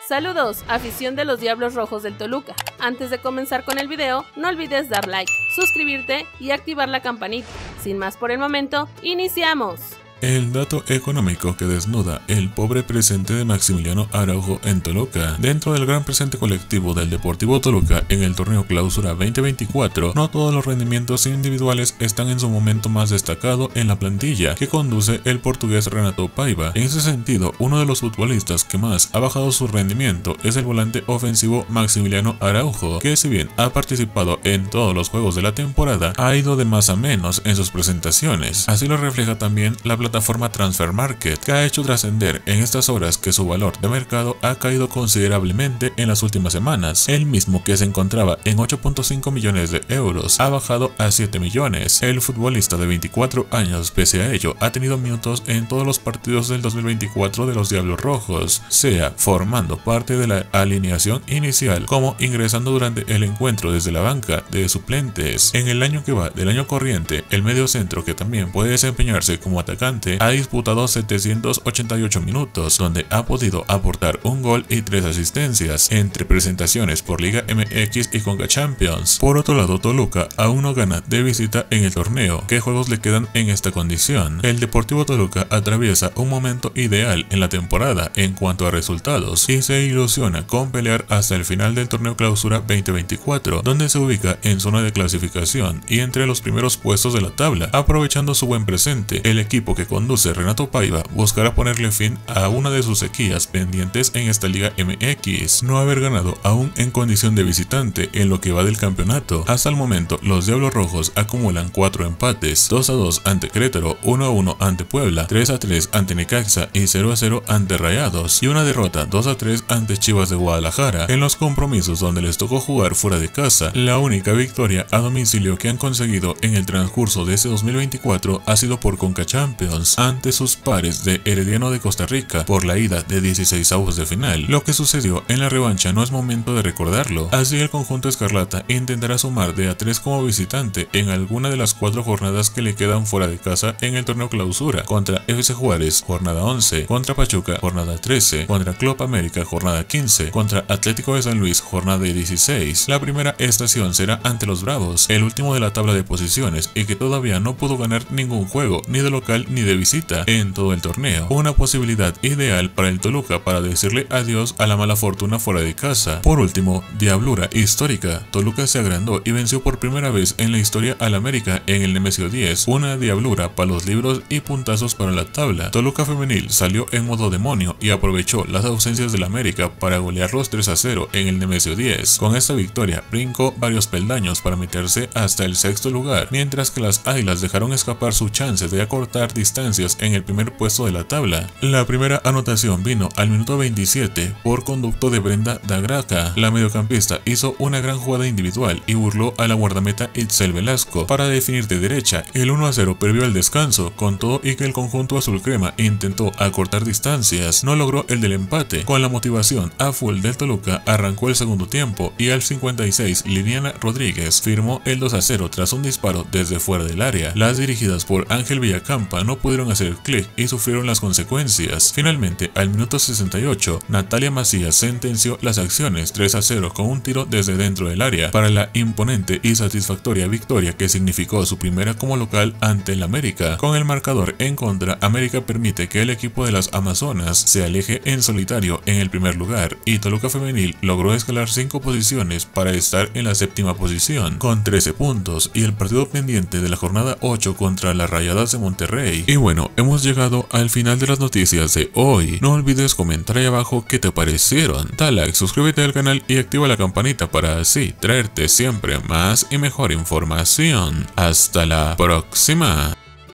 Saludos, afición de los Diablos Rojos del Toluca. Antes de comenzar con el video, no olvides dar like, suscribirte y activar la campanita. Sin más por el momento, ¡iniciamos! El dato económico que desnuda el pobre presente de Maximiliano Araujo en Toluca. Dentro del gran presente colectivo del Deportivo Toluca en el torneo Clausura 2024, no todos los rendimientos individuales están en su momento más destacado en la plantilla que conduce el portugués Renato Paiva. En ese sentido, uno de los futbolistas que más ha bajado su rendimiento es el volante ofensivo Maximiliano Araujo, que si bien ha participado en todos los juegos de la temporada, ha ido de más a menos en sus presentaciones. Así lo refleja también la plataforma Transfermarkt, que ha hecho trascender en estas horas que su valor de mercado ha caído considerablemente en las últimas semanas. El mismo, que se encontraba en 8.5 millones de euros, ha bajado a 7 millones. El futbolista de 24 años, pese a ello, ha tenido minutos en todos los partidos del 2024 de los Diablos Rojos, sea formando parte de la alineación inicial como ingresando durante el encuentro desde la banca de suplentes. En el año que va del año corriente, el mediocentro, que también puede desempeñarse como atacante, ha disputado 788 minutos, donde ha podido aportar un gol y 3 asistencias entre presentaciones por Liga MX y Conca Champions. Por otro lado, Toluca aún no gana de visita en el torneo. ¿Qué juegos le quedan en esta condición? El Deportivo Toluca atraviesa un momento ideal en la temporada en cuanto a resultados y se ilusiona con pelear hasta el final del torneo Clausura 2024, donde se ubica en zona de clasificación y entre los primeros puestos de la tabla. Aprovechando su buen presente, el equipo que conduce Renato Paiva buscará ponerle fin a una de sus sequías pendientes en esta Liga MX, no haber ganado aún en condición de visitante en lo que va del campeonato. Hasta el momento, los Diablos Rojos acumulan 4 empates: 2-2 ante Querétaro, 1-1 ante Puebla, 3-3 ante Necaxa y 0-0 ante Rayados, y una derrota 2-3 ante Chivas de Guadalajara. En los compromisos donde les tocó jugar fuera de casa, la única victoria a domicilio que han conseguido en el transcurso de este 2024 ha sido por Conca Champions ante sus pares de Herediano de Costa Rica por la ida de 16avos de final. Lo que sucedió en la revancha no es momento de recordarlo, así el conjunto escarlata intentará sumar de a 3 como visitante en alguna de las 4 jornadas que le quedan fuera de casa en el torneo Clausura: contra FC Juárez, jornada 11, contra Pachuca, jornada 13, contra Club América, jornada 15, contra Atlético de San Luis, jornada 16. La primera estación será ante los Bravos, el último de la tabla de posiciones y que todavía no pudo ganar ningún juego, ni de local ni de visita, en todo el torneo. Una posibilidad ideal para el Toluca para decirle adiós a la mala fortuna fuera de casa. Por último, diablura histórica: Toluca se agrandó y venció por primera vez en la historia al América en el Nemesio 10, una diablura para los libros y puntazos para la tabla. Toluca femenil salió en modo demonio y aprovechó las ausencias del América para golearlos 3-0 en el Nemesio 10. Con esta victoria brincó varios peldaños para meterse hasta el 6º lugar, mientras que las Águilas dejaron escapar su chance de acortar distancias en el primer puesto de la tabla. La primera anotación vino al minuto 27 por conducto de Brenda Dagraca. La mediocampista hizo una gran jugada individual y burló a la guardameta Itzel Velasco para definir de derecha. El 1-0 previo al descanso, con todo y que el conjunto azul crema intentó acortar distancias, no logró el del empate. Con la motivación a full del Toluca, arrancó el segundo tiempo y al 56 Liliana Rodríguez firmó el 2-0 tras un disparo desde fuera del área. Las dirigidas por Ángel Villacampa no pudieron hacer clic y sufrieron las consecuencias. Finalmente, al minuto 68, Natalia Macías sentenció las acciones 3-0 con un tiro desde dentro del área para la imponente y satisfactoria victoria que significó su primera como local ante el América. Con el marcador en contra, América permite que el equipo de las Amazonas se aleje en solitario en el primer lugar y Toluca femenil logró escalar 5 posiciones para estar en la 7ª posición con 13 puntos y el partido pendiente de la jornada 8 contra las Rayadas de Monterrey. Y bueno, hemos llegado al final de las noticias de hoy. No olvides comentar ahí abajo qué te parecieron. Da like, suscríbete al canal y activa la campanita para así traerte siempre más y mejor información. Hasta la próxima.